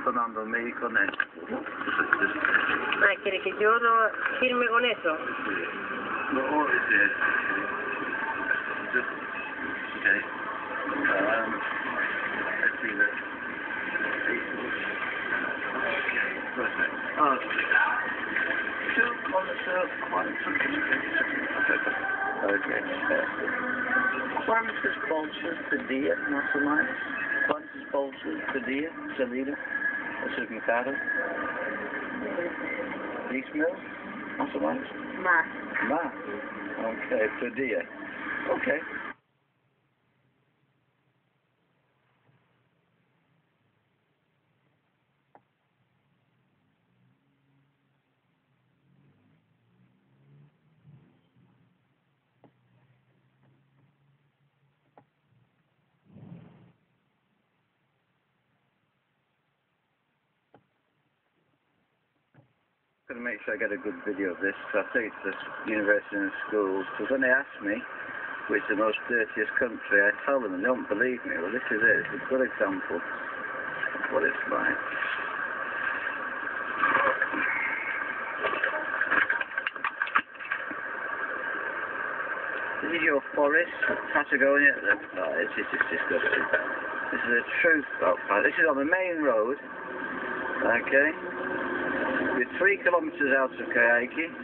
sonando mi con esto. Ah, ¿quiere que yo lo firme con eso? No, okay. Let's see that. Okay, perfect. Oh, two on the surf, okay. Quantas bolsas per dia, mais ou menos? Quantas bolsas per dia, salida, ao supermercado? 10.000, mais ou menos? Más. Más? Ok, per dia. Ok. I'm going to make sure I get a good video of this. So I take it to the university and schools, because when they ask me which is the most dirtiest country, I tell them and they don't believe me. Well, this is it. It's a good example of what it's like. This is your forest, Patagonia. Oh, it's just disgusting. This is the truth about Patagonia. This is on the main road. Okay. We're 3 kilometers out of COYHAIQUE.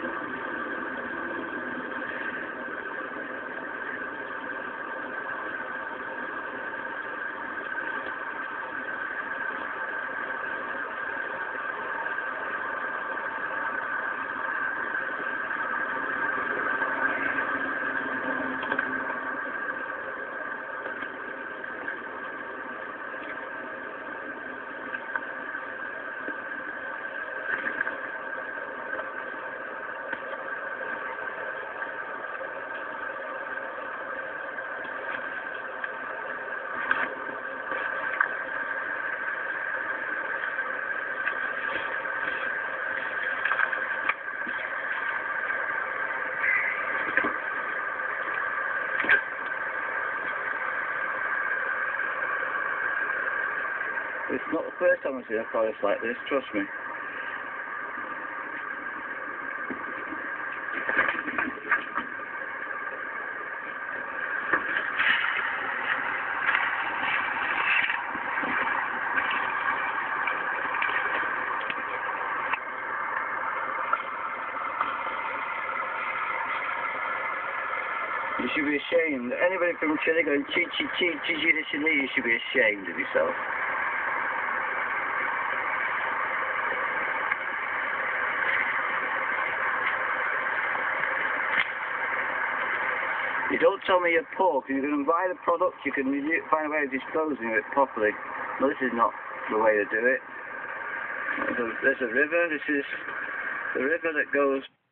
It's not the first time I've seen a forest like this, trust me. You should be ashamed. Anybody from Chile going chi chi chi chi chi to Chile, you should be ashamed of yourself. You don't tell me you're poor, because you can buy the product, you can find a way of disposing of it properly. Well, this is not the way to do it. There's a river, this is the river that goes